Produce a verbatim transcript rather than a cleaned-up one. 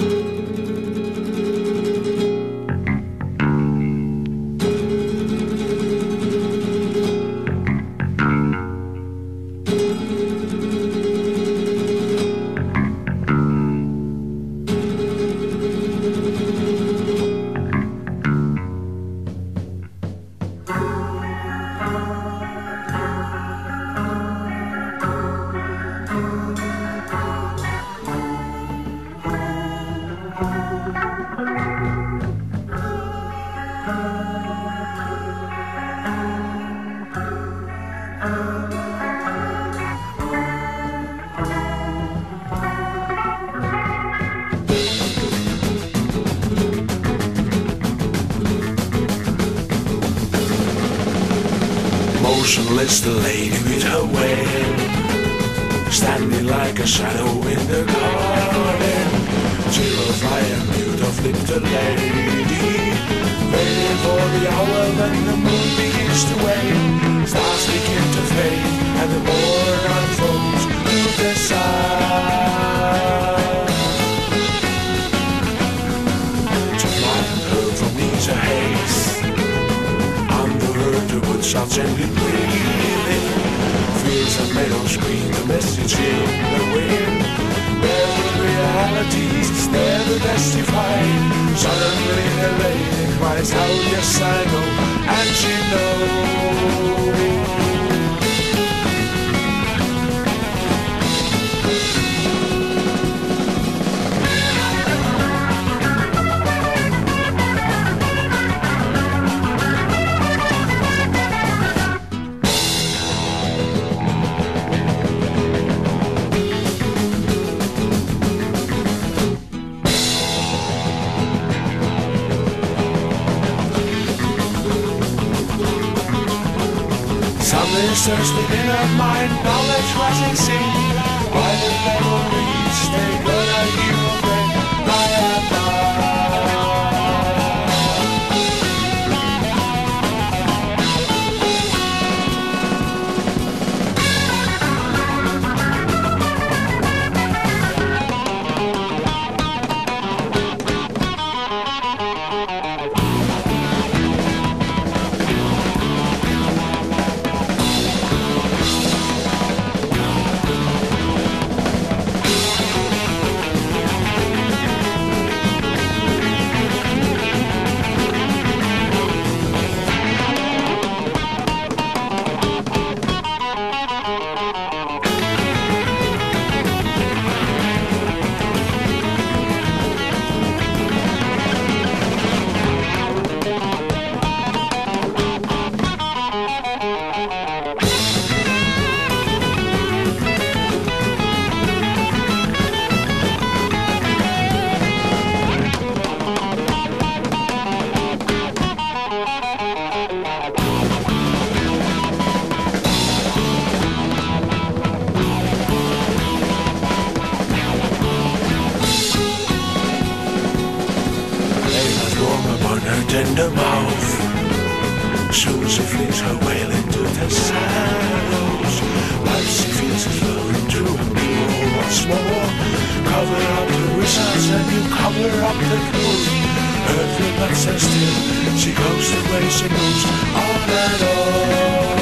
Motionless the lady with her wail, standing like a shadow in the garden. Chill of fire and mute of lip the lady, waiting for the hour when the moon begins to wane. Stars begin to fade and the morn unfolds to the sun. To blind her from needs a haze, under her the woods shall gently breathing. Fields and meadows scream the message in the wind. Never realities, never testified. Suddenly the lady cries out, yes I know, and she knows. Thirsting in her mind, knowledge rising sea. Violet memories, they gonna hear of rain by and by. Tender mouth, soon she flings her wail into the shadows. Life she feels is flowing to me once more. Cover up the wizards and you cover up the truth. Earth will not stand still, she goes the way she moves on and on.